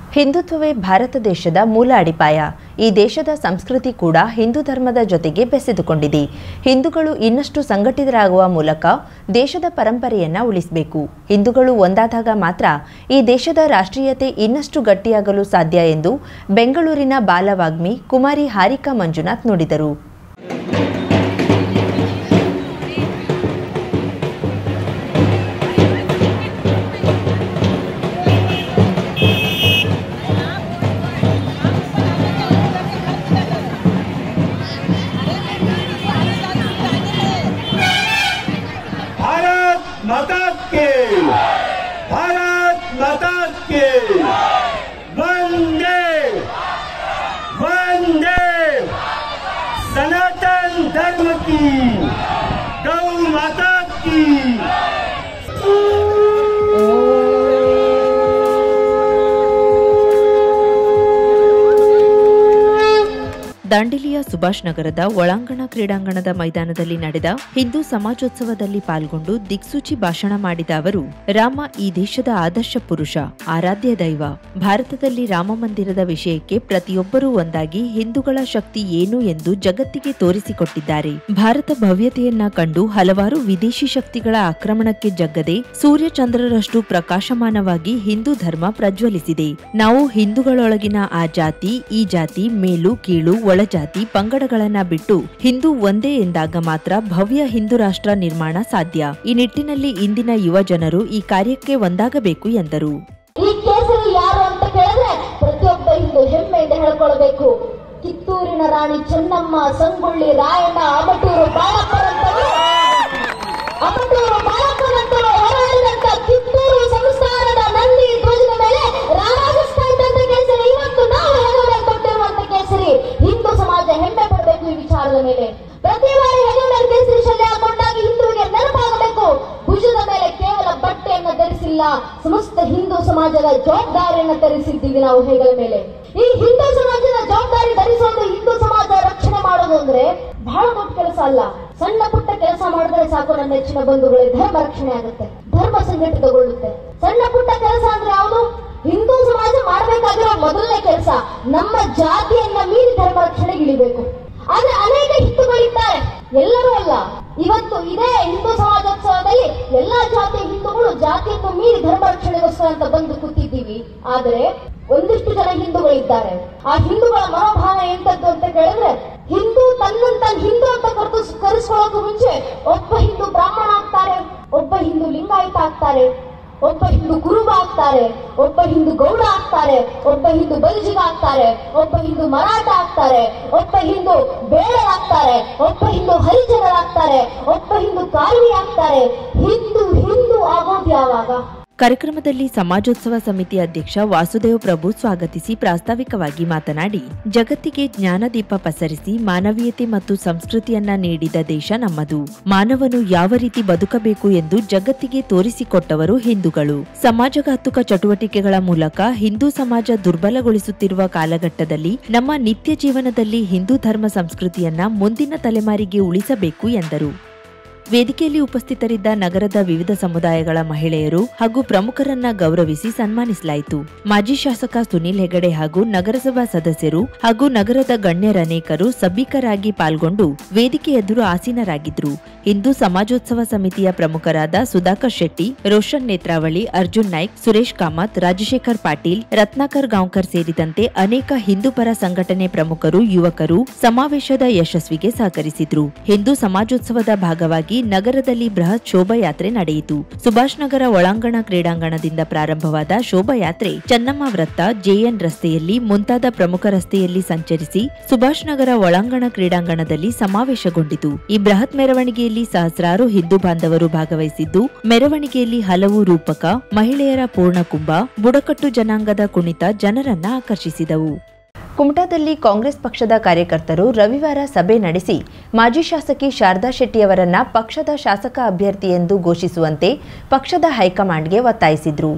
ಹಿಂದುತ್ವವೇ ಭಾರತ ದೇಶದ ಮೂಲ ಅಡಿಪಾಯ. ಈ ದೇಶದ ಸಂಸ್ಕೃತಿ ಕೂಡ ಹಿಂದೂ ಧರ್ಮದ ಜೊತೆಗೆ ಬೆಸೆದುಕೊಂಡಿದೆ. ಹಿಂದೂಗಳು ಇನ್ನಷ್ಟು ಸಂಘಟಿತರಾಗುವ ಮೂಲಕ ದೇಶದ ಪರಂಪರೆಯನ್ನು ಉಳಿಸಬೇಕು. ಹಿಂದೂಗಳು ಒಂದಾದಾಗ ಮಾತ್ರ ಈ ದೇಶದ ರಾಷ್ಟ್ರೀಯತೆ ಇನ್ನಷ್ಟು ಗಟ್ಟಿಯಾಗಲು ಸಾಧ್ಯ ಎಂದು ಬೆಂಗಳೂರಿನ ಬಾಲವಾಗ್ಮಿ ಕುಮಾರಿ ಹಾರಿಕಾ ಮಂಜುನಾಥ್ ನುಡಿದರು. भारत माता के वंदे वंदे सनातन धर्म की गौ माता की। ದಾಂಡೇಲಿಯ ಸುಭಾಷ್ ನಗರದ ಒಳಾಂಗಣ ಕ್ರೀಡಾಂಗಣದ ಮೈದಾನದಲ್ಲಿ ನಡೆದ ಹಿಂದೂ ಸಮಾಜೋತ್ಸವದಲ್ಲಿ ಪಾಲ್ಗೊಂಡು ದಿಕ್ಸೂಚಿ ಭಾಷಣ ಮಾಡಿದ ಅವರು, ರಾಮ ಈ ದೇಶದ ಆದರ್ಶ ಪುರುಷ, ಆರಾಧ್ಯ ದೈವ. ಭಾರತದಲ್ಲಿ ರಾಮ ಮಂದಿರದ ವಿಷಯಕ್ಕೆ ಪ್ರತಿಯೊಬ್ಬರೂ ಒಂದಾಗಿ ಹಿಂದೂಗಳ ಶಕ್ತಿ ಏನು ಎಂದು ಜಗತ್ತಿಗೆ ತೋರಿಸಿಕೊಟ್ಟಿದ್ದಾರೆ. ಭಾರತ ಭವ್ಯತೆಯನ್ನ ಕಂಡು ಹಲವಾರು ವಿದೇಶಿ ಶಕ್ತಿಗಳ ಆಕ್ರಮಣಕ್ಕೆ ಜಗ್ಗದೆ ಸೂರ್ಯಚಂದ್ರರಷ್ಟು ಪ್ರಕಾಶಮಾನವಾಗಿ ಹಿಂದೂ ಧರ್ಮ ಪ್ರಜ್ವಲಿಸಿದೆ. ನಾವು ಹಿಂದೂಗಳೊಳಗಿನ ಆ ಜಾತಿ ಈ ಜಾತಿ ಮೇಲು ಕೀಳು ಒಳಜಾತಿ ಪಂಗಡಗಳನ್ನ ಬಿಟ್ಟು ಹಿಂದೂ ಒಂದೇ ಎಂದಾಗ ಮಾತ್ರ ಭವ್ಯ ಹಿಂದೂ ರಾಷ್ಟ್ರ ನಿರ್ಮಾಣ ಸಾಧ್ಯ. ಈ ನಿಟ್ಟಿನಲ್ಲಿ ಇಂದಿನ ಯುವ ಜನರು ಈ ಕಾರ್ಯಕ್ಕೆ ಒಂದಾಗಬೇಕು ಎಂದರು. ಈ ಕೇಸರಿ ಯಾರು ಅಂತ ಕೇಳಿದ್ರೆ ಪ್ರತಿಯೊಬ್ಬ ಹಿಂದೂ ಹೆಮ್ಮೆಯಿಂದ ಹೇಳ್ಕೊಳ್ಬೇಕು. ಕಿತ್ತೂರಿನ ರಾಣಿ ಚೆನ್ನಮ್ಮ, ಸಂಗೊಳ್ಳಿ ರಾಯಣ್ಣ, ಅಮಟೂರು ಬಾಳಪ್ಪನಂತವರು ಹೋರಾಡಿದಂತ ಕಿತ್ತೂರು ಸಂಸ್ಥಾನದ ನಂದಿ ಧ್ವಜದ ಮೇಲೆ ರಾರಾಜಿಸ್ತಾ ಇದ್ದಂತ ಕೇಸರಿ ಇವತ್ತು ನಾವು ಹೆಗಲಲ್ಲಿ ಕೊಟ್ಟಿರುವಂತ ಕೇಸರಿ. ಹಿಂದೂ ಸಮಾಜ ಹೆಮ್ಮೆ ಪಡಬೇಕು ಈ ವಿಚಾರದ ಮೇಲೆ. ಪ್ರತಿ ಬಾರಿ ಹೆಗಲಲ್ಲಿ ಕೇಸರಿ ಶಲ್ಯ ಹಾಕೊಂಡಾಗ ಹಿಂದೂವಿಗೆ ನೆನಪಾಗಬೇಕು, ಭುಜದ ಮೇಲೆ ಕೇವಲ ಬಟ್ಟೆಯನ್ನು ಧರಿಸಿಲ್ಲ, ಸಮಸ್ತ ಹಿಂದೂ ಸಮಾಜದ ಜವಾಬ್ದಾರಿಯನ್ನು ಧರಿಸಿದ್ದೀವಿ ನಾವು ಹೆಗಲ ಮೇಲೆ. ಈ ಹಿಂದೂ ಸಮಾಜದ ಜವಾಬ್ದಾರಿ ಧರಿಸೋದು, ಹಿಂದೂ ಸಮಾಜ ರಕ್ಷಣೆ ಮಾಡೋದು ಅಂದ್ರೆ ಬಹಳ ದೊಡ್ಡ ಕೆಲಸ ಅಲ್ಲ. ಸಣ್ಣ ಪುಟ್ಟ ಕೆಲಸ ಮಾಡಿದ್ರೆ ಸಾಕು ನನ್ನ ನೆಚ್ಚಿನ ಬಂಧುಗಳೇ, ಧರ್ಮ ರಕ್ಷಣೆ ಆಗುತ್ತೆ, ಧರ್ಮ ಸಂಘಟಿತಗೊಳ್ಳುತ್ತೆ. ಸಣ್ಣ ಪುಟ್ಟ ಕೆಲಸ ಅಂದ್ರೆ ಯಾವುದು? ಹಿಂದೂ ಸಮಾಜ ಮಾಡಬೇಕಾಗಿರೋ ಮೊದಲನೇ ಕೆಲಸ ನಮ್ಮ ಜಾತಿಯನ್ನ ಮೀರಿ ಧರ್ಮ ರಕ್ಷಣೆಗೆ ಇಳಿಬೇಕು. ಆದ್ರೆ ಅನೇಕ ಹಿಂದೂಗಳಿದ್ದಾರೆ, ಎಲ್ಲರೂ ಅಲ್ಲ. ಇವತ್ತು ಇದೇ ಹಿಂದೂ ಸಮಾಜೋತ್ಸವದಲ್ಲಿ ಎಲ್ಲಾ ಜಾತಿಯ ಹಿಂದೂಗಳು ಜಾತಿಯನ್ನು ಮೀರಿ ಧರ್ಮ ರಕ್ಷಣೆಗೋಸ್ಕರ ಅಂತ ಬಂದು ಕೂತಿದ್ದೀವಿ. ಆದ್ರೆ ಒಂದಿಷ್ಟು ಜನ ಹಿಂದೂಗಳಿದ್ದಾರೆ. ಆ ಹಿಂದೂಗಳ ಮನೋಭಾವ ಎಂತದ್ದು ಅಂತ ಕೇಳಿದ್ರೆ, ಹಿಂದೂ ತನ್ನಂತ ಹಿಂದೂ ಅಂತ ಕರೆಸ್ಕೊಳ್ಳೋಕೆ ಮುಂಚೆ ಒಬ್ಬ ಹಿಂದೂ ಬ್ರಾಹ್ಮಣ ಆಗ್ತಾರೆ, ಒಬ್ಬ ಹಿಂದೂ ಲಿಂಗಾಯತ ಆಗ್ತಾರೆ, ಒಬ್ಬ ಹಿಂದೂ ಕುರುಬ ಆಗ್ತಾರೆ, ಒಬ್ಬ ಹಿಂದೂ ಗೌಡ ಆಗ್ತಾರೆ, ಒಬ್ಬ ಹಿಂದೂ ಬಲಿಜಿಗ ಆಗ್ತಾರೆ, ಒಬ್ಬ ಹಿಂದೂ ಮರಾಠ ಆಗ್ತಾರೆ, ಒಬ್ಬ ಹಿಂದೂ ಬೇಡರಾಗ್ತಾರೆ, ಒಬ್ಬ ಹಿಂದೂ ಹರಿಜನರಾಗ್ತಾರೆ, ಒಬ್ಬ ಹಿಂದೂ ಕಾರ್ವಿ ಆಗ್ತಾರೆ. ಹಿಂದೂ ಹಿಂದೂ ಆಗೋದು ಯಾವಾಗ? ಕಾರ್ಯಕ್ರಮದಲ್ಲಿ ಸಮಾಜೋತ್ಸವ ಸಮಿತಿ ಅಧ್ಯಕ್ಷ ವಾಸುದೇವ ಪ್ರಭು ಸ್ವಾಗತಿಸಿ ಪ್ರಾಸ್ತಾವಿಕವಾಗಿ ಮಾತನಾಡಿ, ಜಗತ್ತಿಗೆ ಜ್ಞಾನದೀಪ ಪಸರಿಸಿ ಮಾನವೀಯತೆ ಮತ್ತು ಸಂಸ್ಕೃತಿಯನ್ನ ನೀಡಿದ ದೇಶ ನಮ್ಮದು. ಮಾನವನು ಯಾವ ರೀತಿ ಬದುಕಬೇಕು ಎಂದು ಜಗತ್ತಿಗೆ ತೋರಿಸಿಕೊಟ್ಟವರು ಹಿಂದೂಗಳು. ಸಮಾಜಘಾತುಕ ಚಟುವಟಿಕೆಗಳ ಮೂಲಕ ಹಿಂದೂ ಸಮಾಜ ದುರ್ಬಲಗೊಳಿಸುತ್ತಿರುವ ಕಾಲಘಟ್ಟದಲ್ಲಿ ನಮ್ಮ ನಿತ್ಯ ಜೀವನದಲ್ಲಿ ಹಿಂದೂ ಧರ್ಮ ಸಂಸ್ಕೃತಿಯನ್ನ ಮುಂದಿನ ತಲೆಮಾರಿಗೆ ಉಳಿಸಬೇಕು ಎಂದರು. ವೇದಿಕೆಯಲ್ಲಿ ಉಪಸ್ಥಿತರಿದ್ದ ನಗರದ ವಿವಿಧ ಸಮುದಾಯಗಳ ಮಹಿಳೆಯರು ಹಾಗೂ ಪ್ರಮುಖರನ್ನ ಗೌರವಿಸಿ ಸನ್ಮಾನಿಸಲಾಯಿತು. ಮಾಜಿ ಶಾಸಕ ಸುನಿಲ್ ಹೆಗಡೆ ಹಾಗೂ ನಗರಸಭಾ ಸದಸ್ಯರು ಹಾಗೂ ನಗರದ ಗಣ್ಯರನೇಕರು ಸಭಿಕರಾಗಿ ಪಾಲ್ಗೊಂಡು ವೇದಿಕೆ ಎದುರು ಆಸೀನರಾಗಿದ್ರು. ಹಿಂದೂ ಸಮಾಜೋತ್ಸವ ಸಮಿತಿಯ ಪ್ರಮುಖರಾದ ಸುಧಾಕರ್ ಶೆಟ್ಟಿ, ರೋಷನ್ ನೇತ್ರಾವಳಿ, ಅರ್ಜುನ್ ನಾಯ್ಕ್, ಸುರೇಶ್ ಕಾಮತ್, ರಾಜಶೇಖರ್ ಪಾಟೀಲ್, ರತ್ನಾಕರ್ ಗಾಂವ್ಕರ್ ಸೇರಿದಂತೆ ಅನೇಕ ಹಿಂದೂ ಪರ ಸಂಘಟನೆ ಪ್ರಮುಖರು, ಯುವಕರು ಸಮಾವೇಶದ ಯಶಸ್ವಿಗೆ ಸಹಕರಿಸಿದ್ರು. ಹಿಂದೂ ಸಮಾಜೋತ್ಸವದ ಭಾಗವಾಗಿ ನಗರದಲ್ಲಿ ಬೃಹತ್ ಶೋಭಾಯಾತ್ರೆ ನಡೆಯಿತು. ಸುಭಾಷ್ ನಗರ ಒಳಾಂಗಣ ಕ್ರೀಡಾಂಗಣದಿಂದ ಪ್ರಾರಂಭವಾದ ಶೋಭಾಯಾತ್ರೆ ಚನ್ನಮ್ಮ ವೃತ್ತ, ಜೆಎನ್ ರಸ್ತೆಯಲ್ಲಿ ಮುಂತಾದ ಪ್ರಮುಖ ರಸ್ತೆಯಲ್ಲಿ ಸಂಚರಿಸಿ ಸುಭಾಷ್ ನಗರ ಒಳಾಂಗಣ ಕ್ರೀಡಾಂಗಣದಲ್ಲಿ ಸಮಾವೇಶಗೊಂಡಿತು. ಈ ಬೃಹತ್ ಮೆರವಣಿಗೆಯಲ್ಲಿ ಸಹಸ್ರಾರು ಹಿಂದೂ ಬಾಂಧವರು ಭಾಗವಹಿಸಿದ್ದು, ಮೆರವಣಿಗೆಯಲ್ಲಿ ಹಲವು ರೂಪಕ, ಮಹಿಳೆಯರ ಪೂರ್ಣಕುಂಭ, ಬುಡಕಟ್ಟು ಜನಾಂಗದ ಕುಣಿತ ಜನರನ್ನ ಆಕರ್ಷಿಸಿದವು. ಕುಮಟಾದಲ್ಲಿ ಕಾಂಗ್ರೆಸ್ ಪಕ್ಷದ ಕಾರ್ಯಕರ್ತರು ರವಿವಾರ ಸಭೆ ನಡೆಸಿ ಮಾಜಿ ಶಾಸಕಿ ಶಾರದಾ ಶೆಟ್ಟಿಯವರನ್ನ ಪಕ್ಷದ ಶಾಸಕ ಅಭ್ಯರ್ಥಿ ಎಂದು ಘೋಷಿಸುವಂತೆ ಪಕ್ಷದ ಹೈಕಮಾಂಡ್ಗೆ ಒತ್ತಾಯಿಸಿದರು.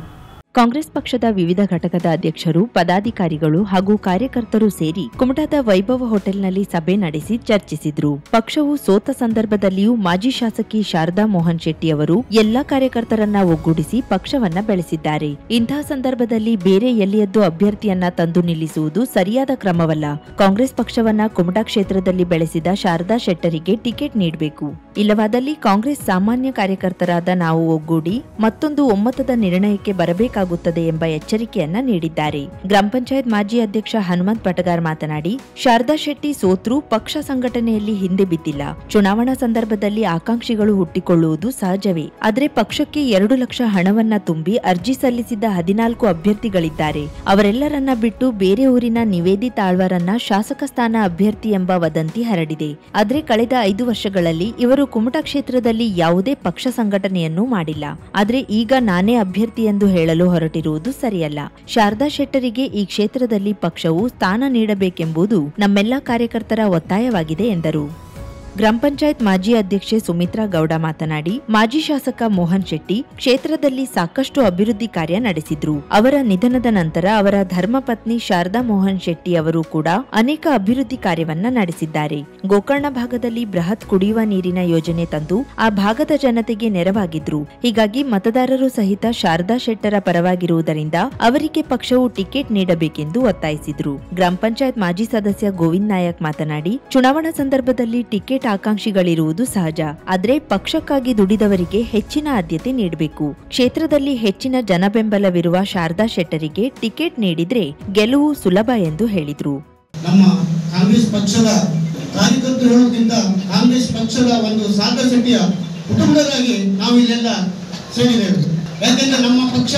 ಕಾಂಗ್ರೆಸ್ ಪಕ್ಷದ ವಿವಿಧ ಘಟಕದ ಅಧ್ಯಕ್ಷರು, ಪದಾಧಿಕಾರಿಗಳು ಹಾಗೂ ಕಾರ್ಯಕರ್ತರು ಸೇರಿ ಕುಮಟಾದ ವೈಭವ ಹೋಟೆಲ್ನಲ್ಲಿ ಸಭೆ ನಡೆಸಿ ಚರ್ಚಿಸಿದ್ರು. ಪಕ್ಷವು ಸೋತ ಸಂದರ್ಭದಲ್ಲಿಯೂ ಮಾಜಿ ಶಾಸಕಿ ಶಾರದಾ ಮೋಹನ್ ಶೆಟ್ಟಿ ಅವರು ಎಲ್ಲಾ ಕಾರ್ಯಕರ್ತರನ್ನ ಒಗ್ಗೂಡಿಸಿ ಪಕ್ಷವನ್ನ ಬೆಳೆಸಿದ್ದಾರೆ. ಇಂತಹ ಸಂದರ್ಭದಲ್ಲಿ ಬೇರೆ ಎಲ್ಲಿಯದ್ದು ಅಭ್ಯರ್ಥಿಯನ್ನ ತಂದು ನಿಲ್ಲಿಸುವುದು ಸರಿಯಾದ ಕ್ರಮವಲ್ಲ. ಕಾಂಗ್ರೆಸ್ ಪಕ್ಷವನ್ನ ಕುಮಟಾ ಕ್ಷೇತ್ರದಲ್ಲಿ ಬೆಳೆಸಿದ ಶಾರದಾ ಶೆಟ್ಟರಿಗೆ ಟಿಕೆಟ್ ನೀಡಬೇಕು. ಇಲ್ಲವಾದಲ್ಲಿ ಕಾಂಗ್ರೆಸ್ ಸಾಮಾನ್ಯ ಕಾರ್ಯಕರ್ತರಾದ ನಾವು ಒಗ್ಗೂಡಿ ಮತ್ತೊಂದು ಒಮ್ಮತದ ನಿರ್ಣಯಕ್ಕೆ ಬರಬೇಕಾಗುತ್ತದೆ ಎಂಬ ಎಚ್ಚರಿಕೆಯನ್ನ ನೀಡಿದ್ದಾರೆ. ಗ್ರಾಮ ಪಂಚಾಯತ್ ಮಾಜಿ ಅಧ್ಯಕ್ಷ ಹನುಮಂತ್ ಪಟಗಾರ್ ಮಾತನಾಡಿ, ಶಾರದಾ ಶೆಟ್ಟಿ ಸೋತ್ರೂ ಪಕ್ಷ ಸಂಘಟನೆಯಲ್ಲಿ ಹಿಂದೆ ಬಿದ್ದಿಲ್ಲ. ಚುನಾವಣಾ ಸಂದರ್ಭದಲ್ಲಿ ಆಕಾಂಕ್ಷಿಗಳು ಹುಟ್ಟಿಕೊಳ್ಳುವುದು ಸಹಜವೇ. ಆದರೆ ಪಕ್ಷಕ್ಕೆ 2 ಲಕ್ಷ ಹಣವನ್ನ ತುಂಬಿ ಅರ್ಜಿ ಸಲ್ಲಿಸಿದ್ದ 14 ಅಭ್ಯರ್ಥಿಗಳಿದ್ದಾರೆ. ಅವರೆಲ್ಲರನ್ನ ಬಿಟ್ಟು ಬೇರೆ ಊರಿನ ನಿವೇದಿತಾ ಆಳ್ವಾರನ್ನ ಶಾಸಕ ಸ್ಥಾನ ಅಭ್ಯರ್ಥಿ ಎಂಬ ವದಂತಿ ಹರಡಿದೆ. ಆದರೆ ಕಳೆದ 5 ವರ್ಷಗಳಲ್ಲಿ ಇವರು ಕುಮಟಾ ಕ್ಷೇತ್ರದಲ್ಲಿ ಯಾವುದೇ ಪಕ್ಷ ಸಂಘಟನೆಯನ್ನೂ ಮಾಡಿಲ್ಲ. ಆದರೆ ಈಗ ನಾನೇ ಅಭ್ಯರ್ಥಿ ಎಂದು ಹೇಳಲು ಹೊರಟಿರುವುದು ಸರಿಯಲ್ಲ. ಶಾರದಾ ಶೆಟ್ಟರಿಗೆ ಈ ಕ್ಷೇತ್ರದಲ್ಲಿ ಪಕ್ಷವು ಸ್ಥಾನ ನೀಡಬೇಕೆಂಬುದು ನಮ್ಮೆಲ್ಲ ಕಾರ್ಯಕರ್ತರ ಒತ್ತಾಯವಾಗಿದೆ ಎಂದರು. ಗ್ರಾಮ ಪಂಚಾಯತ್ ಮಾಜಿ ಅಧ್ಯಕ್ಷೆ ಸುಮಿತ್ರಾ ಗೌಡ ಮಾತನಾಡಿ, ಮಾಜಿ ಶಾಸಕ ಮೋಹನ್ ಶೆಟ್ಟಿ ಕ್ಷೇತ್ರದಲ್ಲಿ ಸಾಕಷ್ಟು ಅಭಿವೃದ್ಧಿ ಕಾರ್ಯ ನಡೆಸಿದ್ರು. ಅವರ ನಿಧನದ ನಂತರ ಅವರ ಧರ್ಮಪತ್ನಿ ಶಾರದಾ ಮೋಹನ್ ಶೆಟ್ಟಿ ಅವರು ಕೂಡ ಅನೇಕ ಅಭಿವೃದ್ಧಿ ಕಾರ್ಯವನ್ನ ನಡೆಸಿದ್ದಾರೆ. ಗೋಕರ್ಣ ಭಾಗದಲ್ಲಿ ಬೃಹತ್ ಕುಡಿಯುವ ನೀರಿನ ಯೋಜನೆ ತಂದು ಆ ಭಾಗದ ಜನತೆಗೆ ನೆರವಾಗಿದ್ರು. ಹೀಗಾಗಿ ಮತದಾರರು ಸಹಿತ ಶಾರದಾ ಶೆಟ್ಟರ ಪರವಾಗಿರುವುದರಿಂದ ಅವರಿಗೆ ಪಕ್ಷವು ಟಿಕೆಟ್ ನೀಡಬೇಕೆಂದು ಒತ್ತಾಯಿಸಿದ್ರು. ಗ್ರಾಮ ಪಂಚಾಯತ್ ಮಾಜಿ ಸದಸ್ಯ ಗೋವಿಂದ್ ನಾಯಕ್ ಮಾತನಾಡಿ, ಚುನಾವಣಾ ಸಂದರ್ಭದಲ್ಲಿ ಟಿಕೆಟ್ ಆಕಾಂಕ್ಷಿಗಳಿರುವುದು ಸಹಜ. ಆದರೆ ಪಕ್ಷಕ್ಕಾಗಿ ದುಡಿದವರಿಗೆ ಹೆಚ್ಚಿನ ಆದ್ಯತೆ ನೀಡಬೇಕು. ಕ್ಷೇತ್ರದಲ್ಲಿ ಹೆಚ್ಚಿನ ಜನಬೆಂಬಲವಿರುವ ಶಾರದಾ ಶೆಟ್ಟರಿಗೆ ಟಿಕೆಟ್ ನೀಡಿದ್ರೆ ಗೆಲುವು ಸುಲಭ ಎಂದು ಹೇಳಿದ್ರು. ನಮ್ಮ ಕಾಂಗ್ರೆಸ್ ಪಕ್ಷದ ಕಾರ್ಯಕರ್ತರು ಹೇಳೋದ್ರಿಂದ ಕಾಂಗ್ರೆಸ್ ಪಕ್ಷದ ಒಂದು ಶಾರದಾ ಶೆಟ್ಟಿಯ ಕುಟುಂಬದವರಾಗಿ ನಾವು ಇಲ್ಲೆಲ್ಲ ಸೇರಿದ್ದೇವೆ. ಯಾಕೆಂದ್ರೆ ನಮ್ಮ ಪಕ್ಷ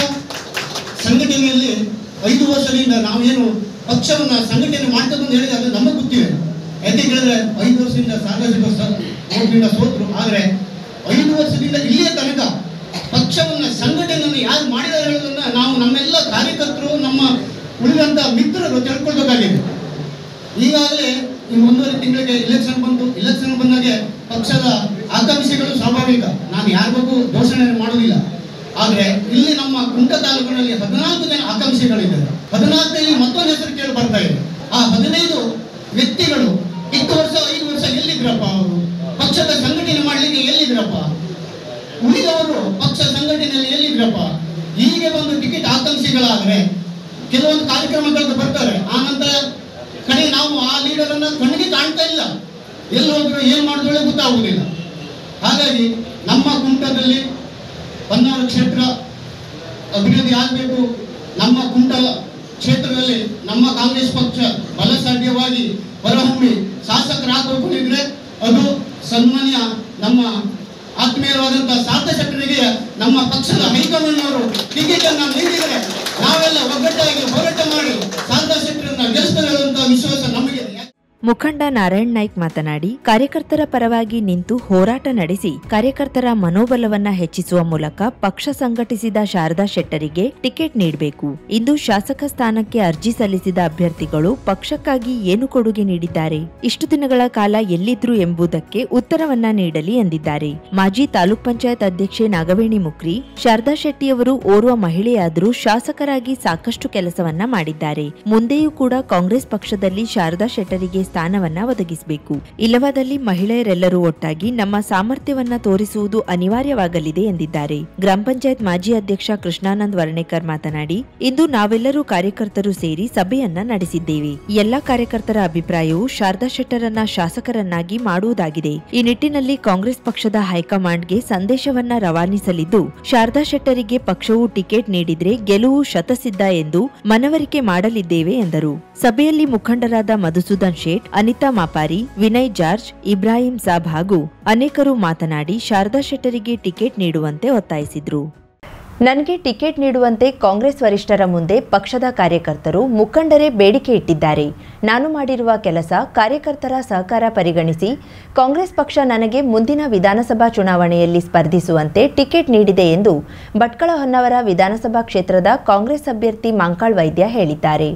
ಸಂಘಟನೆಯಲ್ಲಿ 5 ವರ್ಷದಿಂದ ನಾವೇನು ಪಕ್ಷವನ್ನ ಸಂಘಟನೆ ಮಾಡ್ತದೆ ಅಂತ ಹೇಳಿದ್ರೆ ಅದು ನಮಗೆ ಗೊತ್ತಿದೆ. ಯಾಕೆ ಹೇಳಿದ್ರೆ 5 ವರ್ಷದಿಂದ ಸಾರ್ವಜನಿಕ ಸೋತರು. ಆದರೆ 5 ವರ್ಷದಿಂದ ಇಲ್ಲಿಯ ತನಕ ಪಕ್ಷವನ್ನ ಸಂಘಟನೆಯನ್ನು ಯಾರು ಮಾಡಿದ್ದಾರೆ ಹೇಳೋದನ್ನ ನಾವು ನಮ್ಮೆಲ್ಲ ಕಾರ್ಯಕರ್ತರು, ನಮ್ಮ ಉಳಿದಂತ ಮಿತ್ರರು ತಿಳ್ಕೊಳ್ಬೇಕಾಗಿದೆ. ಈಗಾಗಲೇ ಈ 1.5 ತಿಂಗಳಿಗೆ ಇಲೆಕ್ಷನ್ ಬಂತು. ಇಲೆಕ್ಷನ್ ಬಂದಾಗೆ ಪಕ್ಷದ ಆಕಾಂಕ್ಷಿಗಳು ಸ್ವಾಭಾವಿಕ. ನಾನು ಯಾರ ಬಗ್ಗೆ ದೋಷಣೆ ಮಾಡುವುದಿಲ್ಲ. ಆದ್ರೆ ಇಲ್ಲಿ ನಮ್ಮ ಕುಮಟಾ ತಾಲೂಕಿನಲ್ಲಿ 14 ಜನ ಆಕಾಂಕ್ಷಿಗಳಿದ್ದಾರೆ. 14ರಲ್ಲಿ ಮತ್ತೊಂದು ಹೆಸರು ಕೇಳಿ ಬರ್ತಾ ಇದೆ. ಆ 15 ವ್ಯಕ್ತಿಗಳು 10 ವರ್ಷ 5 ವರ್ಷ ಎಲ್ಲಿದ್ರಪ್ಪ? ಅವರು ಪಕ್ಷದ ಸಂಘಟನೆ ಮಾಡ್ಲಿಕ್ಕೆ ಎಲ್ಲಿದ್ರಪ್ಪ? ಉಳಿದವರು ಪಕ್ಷ ಸಂಘಟನೆಯಲ್ಲಿ ಎಲ್ಲಿದ್ರಪ್ಪ? ಹೀಗೆ ಬಂದು ಟಿಕೆಟ್ ಆಕಾಂಕ್ಷಿಗಳಾದ್ರೆ ಕೆಲವೊಂದು ಕಾರ್ಯಕ್ರಮಗಳಿಗೆ ಬರ್ತಾರೆ. ಆ ನಂತರ ಕಡೆ ನಾವು ಆ ಲೀಡರ್ ಅನ್ನ ಕಣ್ಣಿಗೆ ಕಾಣ್ತಾ ಇಲ್ಲ. ಎಲ್ಲಿ ಹೋದ್ರು ಏನ್ ಮಾಡಿದ್ರೆ ಗೊತ್ತಾಗುವುದಿಲ್ಲ. ಹಾಗಾಗಿ ನಮ್ಮ ಕುಮಟಾದಲ್ಲಿ 16 ಕ್ಷೇತ್ರ ಅಭಿವೃದ್ಧಿ ಆಗಬೇಕು. ನಮ್ಮ ಕುಮಟಾ ಕ್ಷೇತ್ರದಲ್ಲಿ ನಮ್ಮ ಕಾಂಗ್ರೆಸ್ ಪಕ್ಷ ಬಲಸಾಧ್ಯವಾಗಿ ಹೊರಹೊಮ್ಮಿ ಶಾಸಕರಾಗಬೇಕು ಇದ್ರೆ ಅದು ಸನ್ಮಾನ್ಯ ನಮ್ಮ ಆತ್ಮೀಯರಾದಂತಹ ಶಾರದಾ ಶೆಟ್ಟರಿಗೆ ನಮ್ಮ ಪಕ್ಷದ ಹೈಕಮಾಂಡ್ ಅವರು ಟಿಕೆಟ್ ಅನ್ನು ನೀಡಿದರೆ ನಾವೆಲ್ಲ ಒಗ್ಗಟ್ಟಾಗಿ ಹೋರಾಟ ಮಾಡಿ ಶಾರದಾ ಶೆಟ್ಟರನ್ನ ಗೆಲ್ಲಿಸ್ತೇವೆ ಅಂತ ವಿಶ್ವಾಸ ನಮಗೆ. ಮುಖಂಡ ನಾರಾಯಣ್ ನಾಯ್ಕ್ ಮಾತನಾಡಿ, ಕಾರ್ಯಕರ್ತರ ಪರವಾಗಿ ನಿಂತು ಹೋರಾಟ ನಡೆಸಿ ಕಾರ್ಯಕರ್ತರ ಮನೋಬಲವನ್ನ ಹೆಚ್ಚಿಸುವ ಮೂಲಕ ಪಕ್ಷ ಸಂಘಟಿಸಿದ ಶಾರದಾ ಶೆಟ್ಟರಿಗೆ ಟಿಕೆಟ್ ನೀಡಬೇಕು. ಇಂದು ಶಾಸಕ ಸ್ಥಾನಕ್ಕೆ ಅರ್ಜಿ ಸಲ್ಲಿಸಿದ ಅಭ್ಯರ್ಥಿಗಳು ಪಕ್ಷಕ್ಕಾಗಿ ಏನು ಕೊಡುಗೆ ನೀಡಿದ್ದಾರೆ, ಇಷ್ಟು ದಿನಗಳ ಕಾಲ ಎಲ್ಲಿದ್ರು ಎಂಬುದಕ್ಕೆ ಉತ್ತರವನ್ನ ನೀಡಲಿ ಎಂದಿದ್ದಾರೆ. ಮಾಜಿ ತಾಲೂಕ್ ಪಂಚಾಯತ್ ಅಧ್ಯಕ್ಷೆ ನಾಗವೇಣಿ ಮುಕ್ರಿ, ಶಾರದಾ ಶೆಟ್ಟಿಯವರು ಓರ್ವ ಮಹಿಳೆಯಾದರೂ ಶಾಸಕರಾಗಿ ಸಾಕಷ್ಟು ಕೆಲಸವನ್ನ ಮಾಡಿದ್ದಾರೆ. ಮುಂದೆಯೂ ಕೂಡ ಕಾಂಗ್ರೆಸ್ ಪಕ್ಷದಲ್ಲಿ ಶಾರದಾ ಶೆಟ್ಟರಿಗೆ ಸ್ಥಾನವನ್ನ ಒದಗಿಸಬೇಕು. ಇಲ್ಲವಾದಲ್ಲಿ ಮಹಿಳೆಯರೆಲ್ಲರೂ ಒಟ್ಟಾಗಿ ನಮ್ಮ ಸಾಮರ್ಥ್ಯವನ್ನ ತೋರಿಸುವುದು ಅನಿವಾರ್ಯವಾಗಲಿದೆ ಎಂದಿದ್ದಾರೆ. ಗ್ರಾಮ ಪಂಚಾಯತ್ ಮಾಜಿ ಅಧ್ಯಕ್ಷ ಕೃಷ್ಣಾನಂದ್ ವರ್ಣೇಕರ್ ಮಾತನಾಡಿ, ಇಂದು ನಾವೆಲ್ಲರೂ ಕಾರ್ಯಕರ್ತರು ಸೇರಿ ಸಭೆಯನ್ನ ನಡೆಸಿದ್ದೇವೆ. ಎಲ್ಲಾ ಕಾರ್ಯಕರ್ತರ ಅಭಿಪ್ರಾಯವು ಶಾರದಾ ಶೆಟ್ಟರನ್ನ ಶಾಸಕರನ್ನಾಗಿ ಮಾಡುವುದಾಗಿದೆ. ಈ ನಿಟ್ಟಿನಲ್ಲಿ ಕಾಂಗ್ರೆಸ್ ಪಕ್ಷದ ಹೈಕಮಾಂಡ್ಗೆ ಸಂದೇಶವನ್ನ ರವಾನಿಸಲಿದ್ದು, ಶಾರದಾ ಶೆಟ್ಟರಿಗೆ ಪಕ್ಷವು ಟಿಕೆಟ್ ನೀಡಿದ್ರೆ ಗೆಲುವು ಶತಸಿದ್ಧ ಎಂದು ಮನವರಿಕೆ ಮಾಡಲಿದ್ದೇವೆ ಎಂದರು. ಸಭೆಯಲ್ಲಿ ಮುಖಂಡರಾದ ಮಧುಸೂದನ್ ಶೇಟ್, ಅನಿತಾ ಮಾಪಾರಿ, ವಿನಯ್ ಜಾರ್ಜ್, ಇಬ್ರಾಹಿಂ ಸಾಬ್ ಹಾಗೂ ಅನೇಕರು ಮಾತನಾಡಿ ಶಾರದಾ ಶೆಟ್ಟರಿಗೆ ಟಿಕೆಟ್ ನೀಡುವಂತೆ ಒತ್ತಾಯಿಸಿದ್ರು. ನನಗೆ ಟಿಕೆಟ್ ನೀಡುವಂತೆ ಕಾಂಗ್ರೆಸ್ ವರಿಷ್ಠರ ಮುಂದೆ ಪಕ್ಷದ ಕಾರ್ಯಕರ್ತರು, ಮುಖಂಡರೇ ಬೇಡಿಕೆ ಇಟ್ಟಿದ್ದಾರೆ. ನಾನು ಮಾಡಿರುವ ಕೆಲಸ, ಕಾರ್ಯಕರ್ತರ ಸಹಕಾರ ಪರಿಗಣಿಸಿ ಕಾಂಗ್ರೆಸ್ ಪಕ್ಷ ನನಗೆ ಮುಂದಿನ ವಿಧಾನಸಭಾ ಚುನಾವಣೆಯಲ್ಲಿ ಸ್ಪರ್ಧಿಸುವಂತೆ ಟಿಕೆಟ್ ನೀಡಿದೆ ಎಂದು ಭಟ್ಕಳ ಹೊನ್ನವರ ವಿಧಾನಸಭಾ ಕ್ಷೇತ್ರದ ಕಾಂಗ್ರೆಸ್ ಅಭ್ಯರ್ಥಿ ಮಾಂಕಾಳ್ ವೈದ್ಯ ಹೇಳಿದ್ದಾರೆ.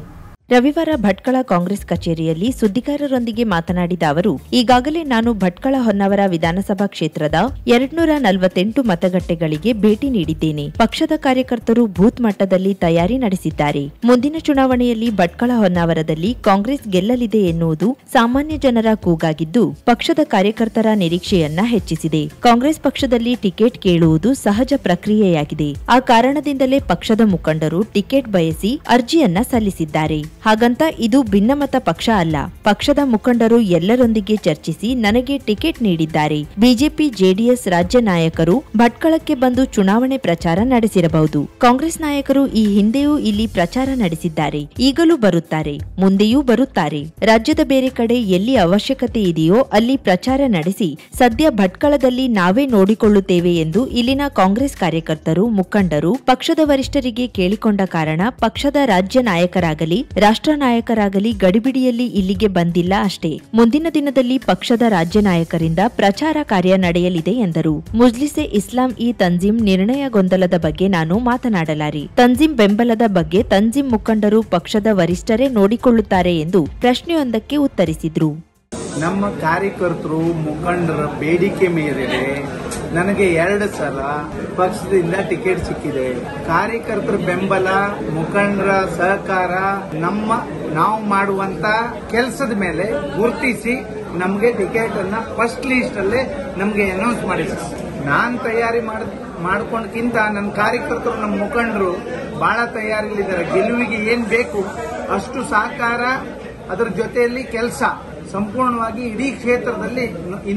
ರವಿವಾರ ಭಟ್ಕಳ ಕಾಂಗ್ರೆಸ್ ಕಚೇರಿಯಲ್ಲಿ ಸುದ್ದಿಗಾರರೊಂದಿಗೆ ಮಾತನಾಡಿದ ಅವರು, ಈಗಾಗಲೇ ನಾನು ಭಟ್ಕಳ ಹೊನ್ನಾವರ ವಿಧಾನಸಭಾ ಕ್ಷೇತ್ರದ 248 ಮತಗಟ್ಟೆಗಳಿಗೆ ಭೇಟಿ ನೀಡಿದ್ದೇನೆ. ಪಕ್ಷದ ಕಾರ್ಯಕರ್ತರು ಬೂತ್ ಮಟ್ಟದಲ್ಲಿ ತಯಾರಿ ನಡೆಸಿದ್ದಾರೆ. ಮುಂದಿನ ಚುನಾವಣೆಯಲ್ಲಿ ಭಟ್ಕಳ ಹೊನ್ನಾವರದಲ್ಲಿ ಕಾಂಗ್ರೆಸ್ ಗೆಲ್ಲಲಿದೆ ಎನ್ನುವುದು ಸಾಮಾನ್ಯ ಜನರ ಕೂಗಾಗಿದ್ದು, ಪಕ್ಷದ ಕಾರ್ಯಕರ್ತರ ನಿರೀಕ್ಷೆಯನ್ನ ಹೆಚ್ಚಿಸಿದೆ. ಕಾಂಗ್ರೆಸ್ ಪಕ್ಷದಲ್ಲಿ ಟಿಕೆಟ್ ಕೇಳುವುದು ಸಹಜ ಪ್ರಕ್ರಿಯೆಯಾಗಿದೆ. ಆ ಕಾರಣದಿಂದಲೇ ಪಕ್ಷದ ಮುಖಂಡರು ಟಿಕೆಟ್ ಬಯಸಿ ಅರ್ಜಿಯನ್ನ ಸಲ್ಲಿಸಿದ್ದಾರೆ. ಹಾಗಂತ ಇದು ಭಿನ್ನಮತ ಪಕ್ಷ ಅಲ್ಲ. ಪಕ್ಷದ ಮುಖಂಡರು ಎಲ್ಲರೊಂದಿಗೆ ಚರ್ಚಿಸಿ ನನಗೆ ಟಿಕೆಟ್ ನೀಡಿದ್ದಾರೆ. ಬಿಜೆಪಿ ಜೆಡಿಎಸ್ ರಾಜ್ಯ ನಾಯಕರು ಭಟ್ಕಳಕ್ಕೆ ಬಂದು ಚುನಾವಣೆ ಪ್ರಚಾರ ನಡೆಸಿರಬಹುದು. ಕಾಂಗ್ರೆಸ್ ನಾಯಕರು ಈ ಹಿಂದೆಯೂ ಇಲ್ಲಿ ಪ್ರಚಾರ ನಡೆಸಿದ್ದಾರೆ. ಈಗಲೂ ಬರುತ್ತಾರೆ, ಮುಂದೆಯೂ ಬರುತ್ತಾರೆ. ರಾಜ್ಯದ ಬೇರೆ ಕಡೆ ಎಲ್ಲಿ ಅವಶ್ಯಕತೆ ಇದೆಯೋ ಅಲ್ಲಿ ಪ್ರಚಾರ ನಡೆಸಿ ಸದ್ಯ ಭಟ್ಕಳದಲ್ಲಿ ನಾವೇ ನೋಡಿಕೊಳ್ಳುತ್ತೇವೆ ಎಂದು ಇಲ್ಲಿನ ಕಾಂಗ್ರೆಸ್ ಕಾರ್ಯಕರ್ತರು, ಮುಖಂಡರು ಪಕ್ಷದ ವರಿಷ್ಠರಿಗೆ ಕೇಳಿಕೊಂಡ ಕಾರಣ ಪಕ್ಷದ ರಾಜ್ಯ ನಾಯಕರಾಗಲಿ ರಾಷ್ಟ್ರ ನಾಯಕರಾಗಲಿ ಗಡಿಬಿಡಿಯಲ್ಲಿ ಇಲ್ಲಿಗೆ ಬಂದಿಲ್ಲ ಅಷ್ಟೇ. ಮುಂದಿನ ದಿನದಲ್ಲಿ ಪಕ್ಷದ ರಾಜ್ಯ ನಾಯಕರಿಂದ ಪ್ರಚಾರ ಕಾರ್ಯ ನಡೆಯಲಿದೆ ಎಂದರು. ಮುಜ್ಲಿಸೆ ಇಸ್ಲಾಂ ಈ ತಂಜೀಮ್ ನಿರ್ಣಯ ಗೊಂದಲದ ಬಗ್ಗೆ ನಾನು ಮಾತನಾಡಲಾರೆ. ತಂಜೀಮ್ ಬೆಂಬಲದ ಬಗ್ಗೆ ತಂಜೀಮ್ ಮುಖಂಡರು ಪಕ್ಷದ ವರಿಷ್ಠರೇ ನೋಡಿಕೊಳ್ಳುತ್ತಾರೆ ಎಂದು ಪ್ರಶ್ನೆಯೊಂದಕ್ಕೆ ಉತ್ತರಿಸಿದ್ರು. ನಮ್ಮ ಕಾರ್ಯಕರ್ತರು ಮುಖಂಡರ ಬೇಡಿಕೆ ಮೇರೆಗೆ ನನಗೆ 2 ಸಲ ಪಕ್ಷದಿಂದ ಟಿಕೆಟ್ ಸಿಕ್ಕಿದೆ. ಕಾರ್ಯಕರ್ತರ ಬೆಂಬಲ, ಮುಖಂಡರ ಸಹಕಾರ, ನಾವು ಮಾಡುವಂತ ಕೆಲಸದ ಮೇಲೆ ಗುರುತಿಸಿ ನಮಗೆ ಟಿಕೆಟ್ ಅನ್ನ ಫಸ್ಟ್ ಲಿಸ್ಟ್ ಅಲ್ಲೇ ನಮಗೆ ಅನೌನ್ಸ್ ಮಾಡಿದ್ರು. ನಾನ್ ತಯಾರಿ ಮಾಡ್ಕೊಂಡ್ಕಿಂತ ನನ್ನ ಕಾರ್ಯಕರ್ತರು, ನಮ್ಮ ಮುಖಂಡರು ಬಹಳ ತಯಾರಿಯಲ್ಲಿದ್ದಾರೆ. ಗೆಲುವಿಗೆ ಏನ್ ಬೇಕು ಅಷ್ಟು ಸಹಕಾರ, ಅದರ ಜೊತೆಯಲ್ಲಿ ಕೆಲಸ ಸಂಪೂರ್ಣವಾಗಿ ಇಡೀ ಕ್ಷೇತ್ರದಲ್ಲಿ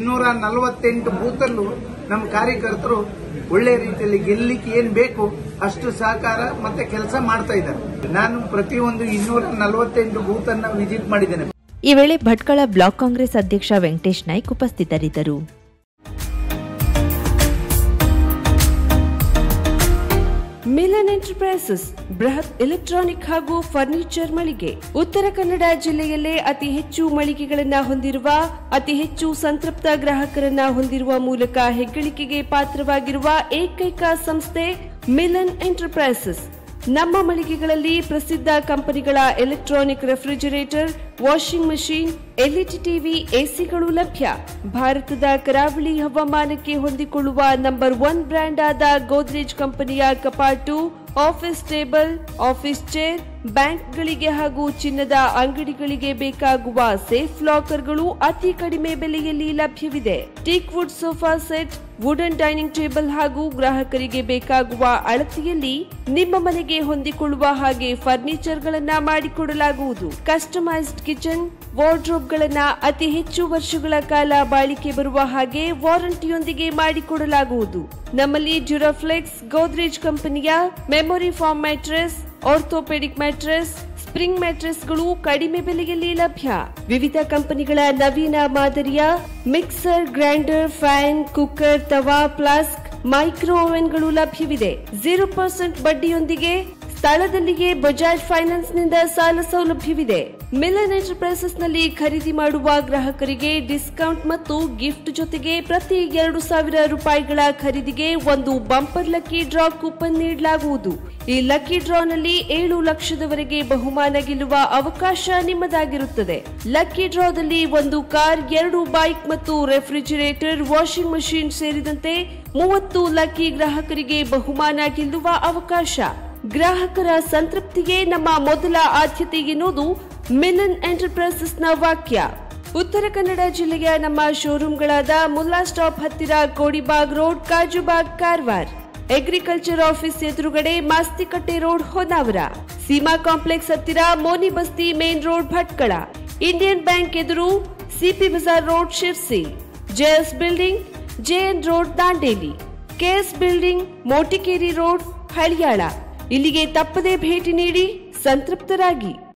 248 ಬೂತಲ್ಲೂ ನಮ್ಮ ಕಾರ್ಯಕರ್ತರು ಒಳ್ಳೆ ರೀತಿಯಲ್ಲಿ ಗೆಲ್ಲಲಿಕ್ಕೆ ಏನ್ ಬೇಕು ಅಷ್ಟು ಸಹಕಾರ ಮತ್ತೆ ಕೆಲಸ ಮಾಡ್ತಾ ಇದ್ದಾರೆ. ನಾನು ಪ್ರತಿಯೊಂದು 248 ಬೂತ್ ಅನ್ನ ವಿಸಿಟ್ ಮಾಡಿದ್ದೇನೆ. ಈ ವೇಳೆ ಭಟ್ಕಳ ಬ್ಲಾಕ್ ಕಾಂಗ್ರೆಸ್ ಅಧ್ಯಕ್ಷ ವೆಂಕಟೇಶ್ ನಾಯ್ಕ್ ಉಪಸ್ಥಿತರಿದ್ದರು. ಮಿಲನ್ ಎಂಟರ್ಪ್ರೈಸಸ್ ಬೃಹತ್ ಎಲೆಕ್ಟ್ರಾನಿಕ್ ಹಾಗೂ ಫರ್ನಿಚರ್ ಮಳಿಗೆ. ಉತ್ತರ ಕನ್ನಡ ಜಿಲ್ಲೆಯಲ್ಲೇ ಅತಿ ಹೆಚ್ಚು ಮಳಿಗೆಗಳನ್ನ ಹೊಂದಿರುವ, ಅತಿ ಹೆಚ್ಚು ಸಂತೃಪ್ತ ಗ್ರಾಹಕರನ್ನ ಹೊಂದಿರುವ ಮೂಲಕ ಹೆಗ್ಗಳಿಕೆಗೆ ಪಾತ್ರವಾಗಿರುವ ಏಕೈಕ ಸಂಸ್ಥೆ ಮಿಲನ್ ಎಂಟರ್ಪ್ರೈಸಸ್. ನಮ್ಮ ಮಳಿಗೆಗಳಲ್ಲಿ ಪ್ರಸಿದ್ಧ ಕಂಪನಿಗಳ electronic refrigerator, washing machine, LED TV, ಎಸಿಗಳು ಲಭ್ಯ. ಭಾರತದ ಕರಾವಳಿ ಹವಾಮಾನಕ್ಕೆ ಹೊಂದಿಕೊಳ್ಳುವ ನಂಬರ್ 1 ಬ್ರ್ಯಾಂಡ್ ಆದ ಗೋದ್ರೇಜ್ ಕಂಪನಿಯ ಕಪಾಟು, ಆಫೀಸ್ ಟೇಬಲ್, ಆಫೀಸ್ ಚೇರ್, ಬ್ಯಾಂಕ್ಗಳಿಗೆ ಹಾಗೂ ಚಿನ್ನದ ಅಂಗಡಿಗಳಿಗೆ ಬೇಕಾಗುವ ಸೇಫ್ ಲಾಕರ್ಗಳು ಅತಿ ಕಡಿಮೆ ಬೆಲೆಯಲ್ಲಿ ಲಭ್ಯವಿದೆ. Teak wood sofa set, wooden dining table ಹಾಗೂ ಗ್ರಾಹಕರಿಗೆ ಬೇಕಾಗುವ ಅಳತೆಯಲ್ಲಿ ನಿಮ್ಮ ಮನೆಗೆ ಹೊಂದಿಕೊಳ್ಳುವ ಹಾಗೆ ಫರ್ನಿಚರ್ ಗಳನ್ನ ಮಾಡಿಕೊಡಲಾಗುವುದು. ಕಸ್ಟಮೈಸ್ಡ್ ಕಿಚನ್, ವಾರ್ಡ್ರೋಬ್ ಗಳನ್ನ ಅತಿ ಹೆಚ್ಚು ವರ್ಷಗಳ ಕಾಲ ಬಾಳಿಕೆ ಬರುವ ಹಾಗೆ ವಾರಂಟಿಯೊಂದಿಗೆ ಮಾಡಿಕೊಡಲಾಗುವುದು. ನಮ್ಮಲ್ಲಿ ಡ್ಯೂರಾಫ್ಲೆಕ್ಸ್, ಗೋದ್ರೇಜ್ ಕಂಪನಿಯ memory foam mattress, orthopaedic mattress, spring ಮ್ಯಾಟ್ರೆಸ್ಗಳು ಕಡಿಮೆ ಬೆಲೆಯಲ್ಲಿ ಲಭ್ಯ. ವಿವಿಧ ಕಂಪನಿಗಳ ನವೀನ ಮಾದರಿಯ ಮಿಕ್ಸರ್, ಗ್ರೈಂಡರ್, ಫ್ಯಾನ್, ಕುಕ್ಕರ್, ತವಾ, ಫ್ಲಾಸ್ಕ್, ಮೈಕ್ರೋ ಓವೆನ್ಗಳು ಲಭ್ಯವಿದೆ. 0% ಬಡ್ಡಿಯೊಂದಿಗೆ ಸ್ಥಳದಲ್ಲಿಯೇ ಬಜಾಜ್ ಫೈನಾನ್ಸ್ ನಿಂದ ಸಾಲ ಸೌಲಭ್ಯವಿದೆ. ಮಿಲನ್ ಎಂಟರ್ಪ್ರೈಸಸ್ ನಲ್ಲಿ ಖರೀದಿ ಮಾಡುವ ಗ್ರಾಹಕರಿಗೆ ಡಿಸ್ಕೌಂಟ್ ಮತ್ತು ಗಿಫ್ಟ್ ಜೊತೆಗೆ ಪ್ರತಿ 2,000 ರೂಪಾಯಿಗಳ ಖರೀದಿಗೆ ಒಂದು ಬಂಪರ್ ಲಕ್ಕಿ ಡ್ರಾ ಕೂಪನ್ ನೀಡಲಾಗುವುದು. ಈ ಲಕ್ಕಿ ಡ್ರಾನಲ್ಲಿ 7 ಲಕ್ಷದವರೆಗೆ ಬಹುಮಾನ ಗೆಲ್ಲುವ ಅವಕಾಶ ನಿಮ್ಮದಾಗಿರುತ್ತದೆ. ಲಕ್ಕಿ ಡ್ರಾದಲ್ಲಿ 1 ಕಾರ್, 2 ಬೈಕ್ ಮತ್ತು ರೆಫ್ರಿಜರೇಟರ್, ವಾಷಿಂಗ್ ಮಷೀನ್ ಸೇರಿದಂತೆ 30 ಲಕ್ಕಿ ಗ್ರಾಹಕರಿಗೆ ಬಹುಮಾನ ಗೆಲ್ಲುವ ಅವಕಾಶ. ಗ್ರಾಹಕರ ಸಂತೃಪ್ತಿಗೆ ನಮ್ಮ ಮೊದಲ ಆದ್ಯತೆ ಎನ್ನುವುದು ಮಿಲನ್ ಎಂಟರ್ಪ್ರೈಸಸ್ನ ವಾಕ್ಯ. ಉತ್ತರ ಕನ್ನಡ ಜಿಲ್ಲೆಯ ನಮ್ಮ ಶೋರೂಮ್ಗಳಾದ ಮುಲ್ಲಾ ಸ್ಟಾಪ್ ಹತ್ತಿರ Kodibag road, Kajubag, Karwar, agriculture office ಎದುರುಗಡೆ ಮಾಸ್ತಿಕಟ್ಟೆ ರೋಡ್, ಹೊನ್ನಾವರ, ಸೀಮಾ ಕಾಂಪ್ಲೆಕ್ಸ್ ಹತ್ತಿರ Moni Basti main road, Bhatkal, Indian bank ಎದುರು CP Bazar road, Sirsi, JS building, JN road, Dandeli, KS building, Motikeri road, Haliyal. ಇಲ್ಲಿಗೆ ತಪ್ಪದೇ ಭೇಟಿ ನೀಡಿ ಸಂತೃಪ್ತರಾಗಿ.